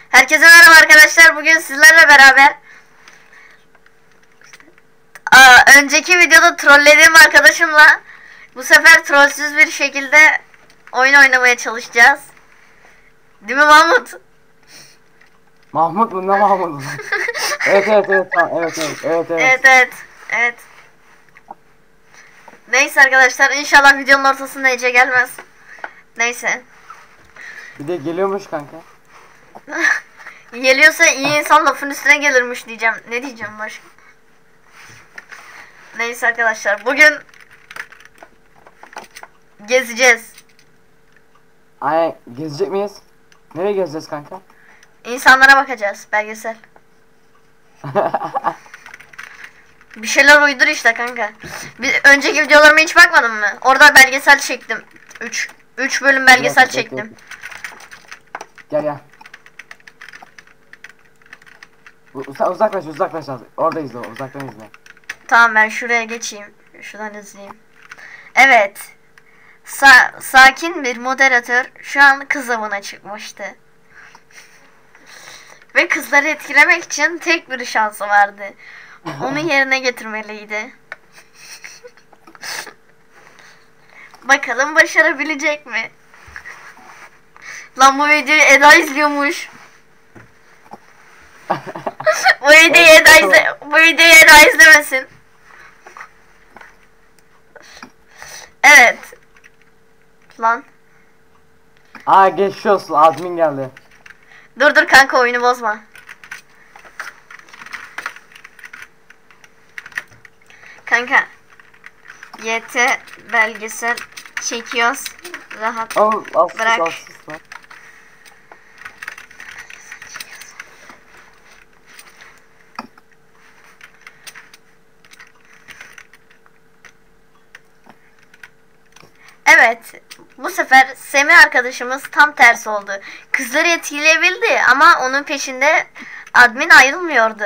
Herkese merhaba arkadaşlar. Bugün sizlerle beraber önceki videoda trollediğim arkadaşımla bu sefer trollsüz bir şekilde oyun oynamaya çalışacağız. Değil mi Mahmut? Mahmut mu? Ne Mahmut? Evet, tamam, Evet. Neyse arkadaşlar, inşallah videonun ortasında Ece gelmez. Neyse. Bir de geliyormuş kanka. Geliyorsa iyi insan lafın üstüne gelirmiş diyeceğim. Ne diyeceğim başka? Neyse arkadaşlar, bugün gezeceğiz. Ay, gezecek miyiz? Nereye gezeceğiz kanka? İnsanlara bakacağız, belgesel. Bir şeyler uydur işte kanka. Önceki videolarıma hiç bakmadın mı? Orada belgesel çektim. 3 bölüm belgesel Yok, çektim. yok. Gel. Uzaklaş az. Orada izle, uzaktan izle. Tamam, ben şuraya geçeyim. Şuradan izleyeyim. Evet. Sakin bir moderatör şu an kız avına çıkmıştı. Ve kızları etkilemek için tek bir şansı vardı. Onu yerine getirmeliydi. Bakalım başarabilecek mi? Lan bu videoyu Eda izliyormuş. Bu videoyu Eda izlemesin. Evet. Lan. Geçmiş olsun, admin geldi. Dur kanka, oyunu bozma. Kanka. YT belgesel çekiyoruz. Rahat bırak. Evet, bu sefer Semih arkadaşımız tam tersi oldu. Kızları etkileyebildi ama onun peşinde admin ayrılmıyordu.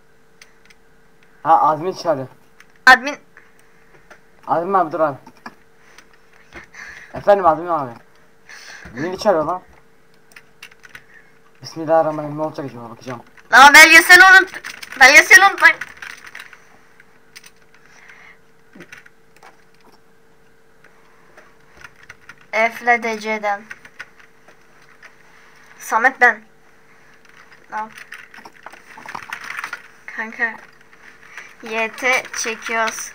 Admin çağırıyor. Admin Abi dur abi. Efendim admin abi. Beni çağırıyor lan. Bismillahirrahmanirrahim, ne olacak acaba, bakacağım. ama belgeseli unut lan. F'le DC'den. Samet ben. Al. Kanka. YT çekiyoruz.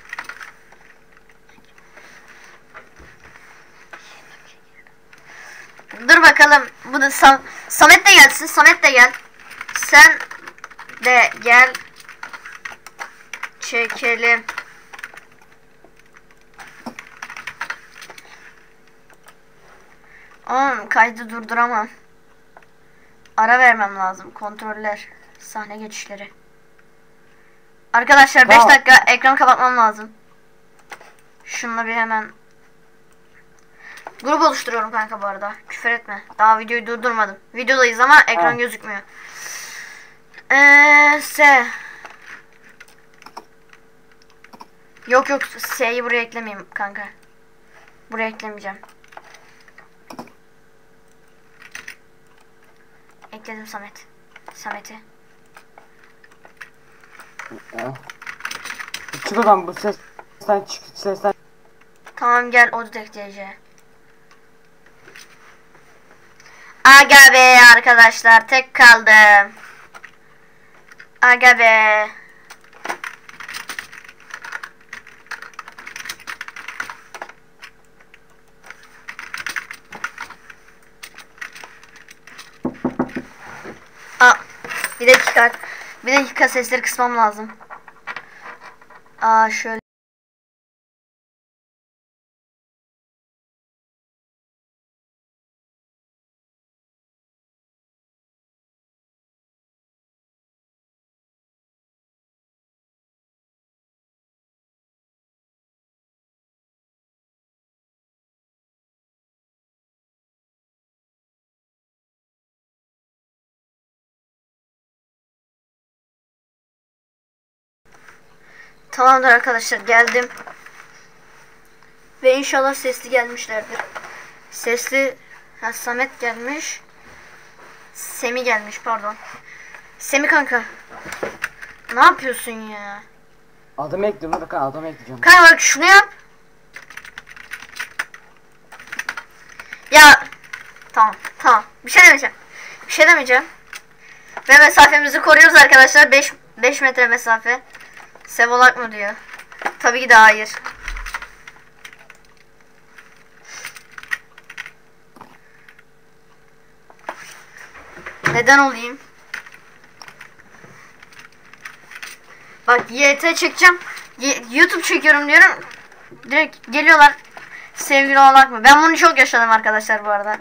Dur bakalım. Bu da Samet de gelsin. Samet de gel. Sen de gel. Çekelim. Kaydı durduramam. Ara vermem lazım. Kontroller. Sahne geçişleri. Arkadaşlar 5 dakika ekranı kapatmam lazım. Şununla bir hemen grup oluşturuyorum kanka bu arada. Küfür etme. Daha videoyu durdurmadım. Videodayız ama ekran gözükmüyor. Yok S'yi buraya eklemeyeyim kanka. Buraya eklemeyeceğim. Ekledim Samet'i. Çık oradan, bu sesten. Tamam, gel Odudek DC. Aga be arkadaşlar, tek kaldım. Aga be. Bir dakika sesleri kısmam lazım. Şöyle. Tamamdır arkadaşlar, geldim. Ve inşallah sesli gelmişlerdir. Samet gelmiş. Semi gelmiş, pardon. Semi kanka. Ne yapıyorsun ya? Adamı ekliyorum da kanka, adamı ekleyeceğim. Kanka bak şunu yap. Ya tamam. Bir şey demeyeceğim. Bir şey demeyeceğim. Ve mesafemizi koruyoruz arkadaşlar. 5 metre mesafe. Sevolak mı diyor? Tabii ki de hayır. Neden olayım? Bak YT çekeceğim. YouTube çekiyorum diyorum. Direkt geliyorlar. Sevgili olmak mı? Ben bunu çok yaşadım arkadaşlar bu arada.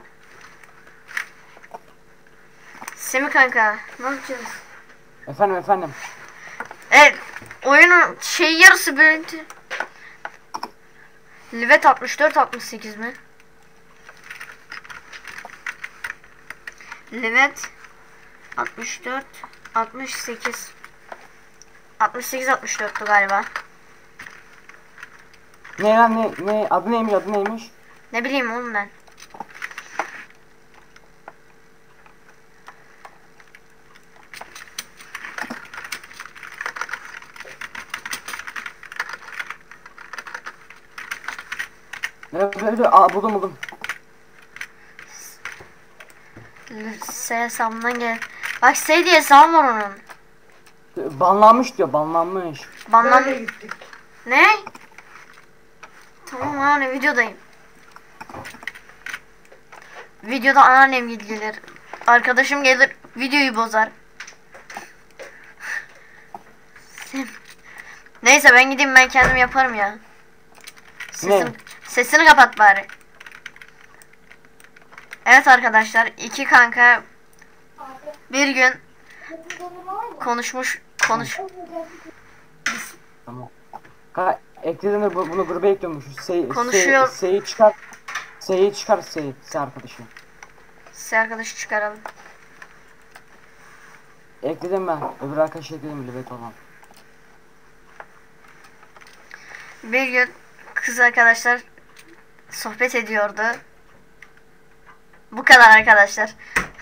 Semih kanka ne yapacağız? Efendim. Evet, oyunun yarısı bölüntü. Livet 64-68 mi? Livet 64-68 68-64'tü galiba. Ne lan ne adı neymiş? Ne bileyim oğlum ben. Buldum. S hesabından gel. Bak S diye hesabım var onun. Banlanmış diyor, banlanmış. Banlanmış. Ne? Tamam anne, videodayım. Videoda anneannem gelir. Arkadaşım gelir, videoyu bozar. Neyse ben gideyim, ben kendim yaparım ya. Sesini kapat bari. Evet arkadaşlar, iki kanka bir gün konuş. Tamam. Kanka ekledim de bunu gruba ekliyormuş. Konuşuyor. S'yi çıkar. S arkadaşı. S arkadaşı çıkaralım. Ekledim ben. Öbür arkadaşı ekledim, Libet olan. Bir gün kız arkadaşlar sohbet ediyordu. Bu kadar arkadaşlar.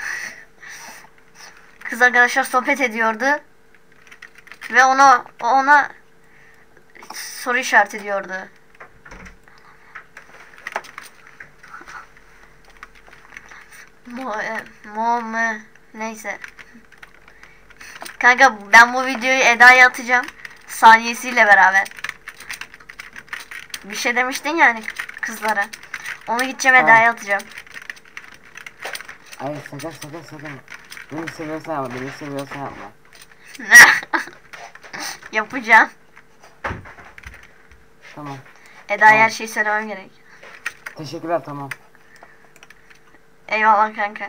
Kız arkadaşlar sohbet ediyordu. Ve ona soru işareti ediyordu. Neyse. Kanka ben bu videoyu Eda'ya atacağım. Saniyesiyle beraber. Bir şey demiştin yani kızlara. Onu gideceğim Eda'ya atacağım. Ay sakın. Beni seviyorsan yapma. Yapacağım. Tamam. Eda'ya her şeyi söylemem gerek. Teşekkürler, tamam. Eyvallah kanka.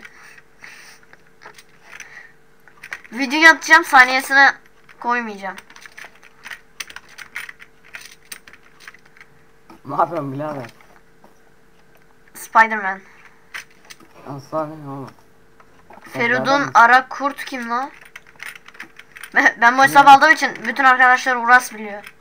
Video atacağım, saniyesine koymayacağım. Ne yapıyorsun birader? Spiderman. Aslan ne oğlum? Feridun Ara Kurt kim lan? Ben bu hesap aldığım için bütün arkadaşlar Uras biliyor.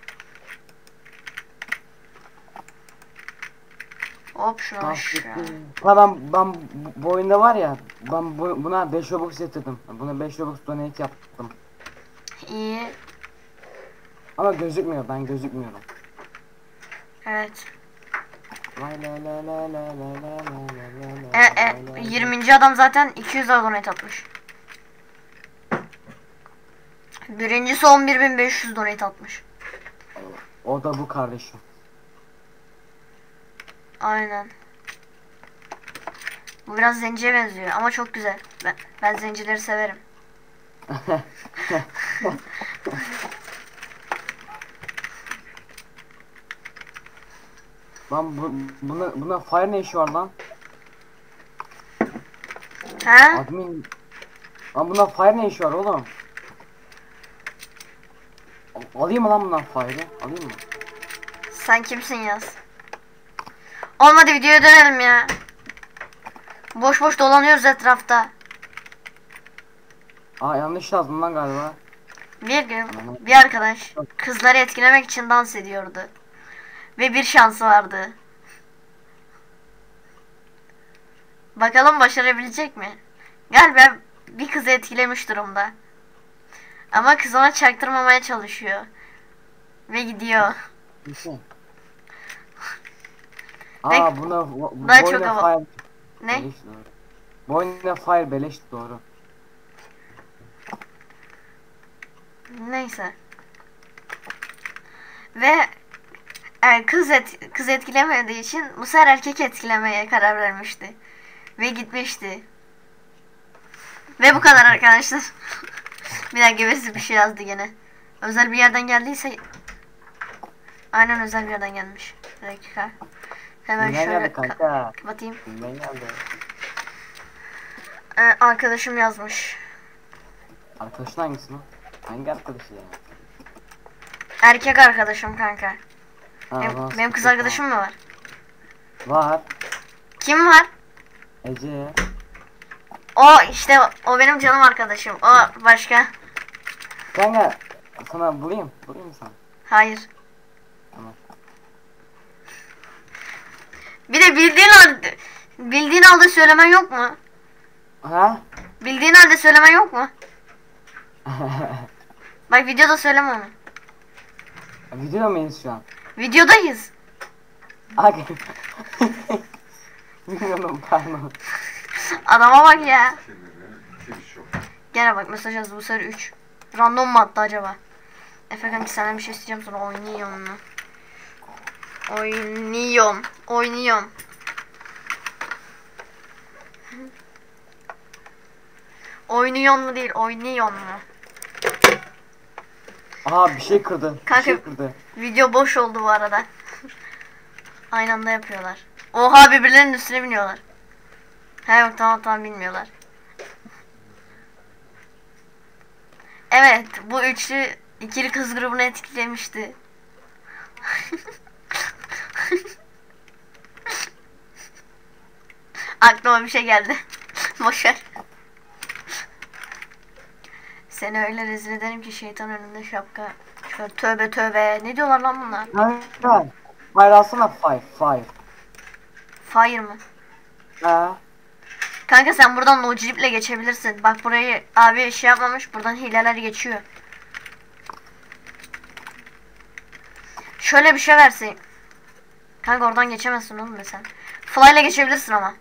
Hop şunu aşağı. Ha ben bu oyunda var ya, buna 5 Robux yatırdım. Buna 5 Robux donate yaptım. İyi. Ama gözükmüyor, ben gözükmüyorum. Evet. Vay la la la la la la la. 20. adam zaten 200 donate atmış. Birincisi 11.500 donate atmış. O da bu kardeşim. Aynen. Bu biraz zenciye benziyor ama çok güzel. Ben zencileri severim. Lan buna fire ne işi var lan? He? Admin. Lan buna fire ne işi var oğlum? Alayım mı lan bundan fire'ı? Alayım mı? Sen kimsin yaz? Olmadı, videoya dönelim ya. Boş boş dolanıyoruz etrafta. Aa, yanlış yazdım lan galiba. Bir gün bir arkadaş kızları etkilemek için dans ediyordu. Ve bir şansı vardı. Bakalım başarabilecek mi? Galiba bir kızı etkilemiş durumda. Ama kız ona çaktırmamaya çalışıyor. Ve gidiyor. Neyse. Ve Aa buna daha çok boyuna hava. fire Ne? beleş doğru. Boyuna fire beleş doğru. Neyse. Ve kız etkilemediği için bu sefer erkek etkilemeye karar vermişti. Ve gitmişti. Ve bu kadar arkadaşlar. Bir dakika birisi bir şey yazdı gene. Özel bir yerden geldiyse aynen özel bir yerden gelmiş. Bir dakika. Hemen Kimden şöyle geldi kanka? kapatayım. Kimden geldi? Arkadaşım yazmış. Arkadaşın hangisi lan? Hangi arkadaşı ya? Erkek arkadaşım kanka. Ha, Benim kız arkadaşım mı var? var. Kim var? Ece. O işte o benim canım arkadaşım. O başka. Kanka sana bulayım mı sana? Hayır. Tamam. Bir de bildiğin halde söylemen yok mu? Ha? Bildiğin halde söylemen yok mu? Bak videoda söyleme onu. Video muyuz şu an? Videodayız. Aga. Bilmiyorum pardon. Adama bak ya. Gene bak mesaj yazdı bu sefer 3. Random mu attı acaba? Efe kanki senden bir şey isteyeceğim sonra oynuyorum mu? Oynuyorum. Oynuyor mu değil, oynuyor mu? Aha bir şey kırdı. Kanka, bir şey kırdı. Video boş oldu bu arada. Aynı anda yapıyorlar. Oha birbirlerinin üstüne biniyorlar. He yok tamam bilmiyorlar. Evet bu üçlü ikili kız grubunu etkilemişti. Aklıma bir şey geldi. Boşver. Seni öyle rezil ederim ki şeytan önünde şapka. Şöyle tövbe. Ne diyorlar lan bunlar? Kanka. Fire alsana fire. Fire mı? Ha. Kanka sen buradan no jeep'le geçebilirsin. Bak burayı abi şey yapmamış. Buradan hileler geçiyor. Şöyle bir şey versin. Kanka oradan geçemezsin oğlum be sen. Fly'la geçebilirsin ama.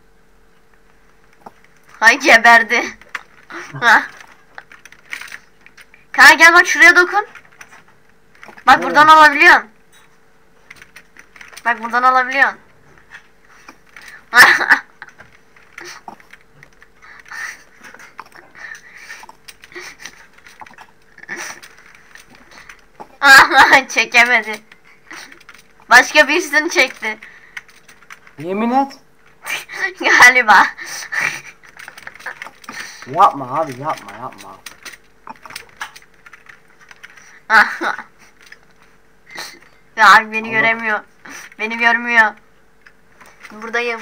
Hay geberdi. Kanka gel bak şuraya dokun. Bak Evet. buradan alabiliyorsun. Bak buradan alabiliyorsun. Çekemedi. Başka birisini çekti. Yemin et. Galiba. Yapma abi yapma. Ya abi beni Allah. göremiyor. Beni görmüyor. Buradayım.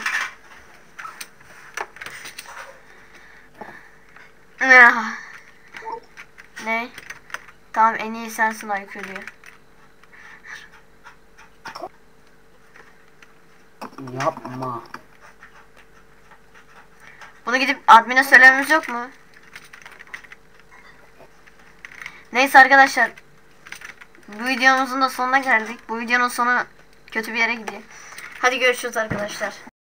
Ne? Tamam en iyi sensin IQ diyor. Yapma. Bunu gidip admine söylememiz yok mu? Neyse arkadaşlar. Bu videomuzun da sonuna geldik. Bu videonun sonu kötü bir yere gidiyor. Hadi görüşürüz arkadaşlar.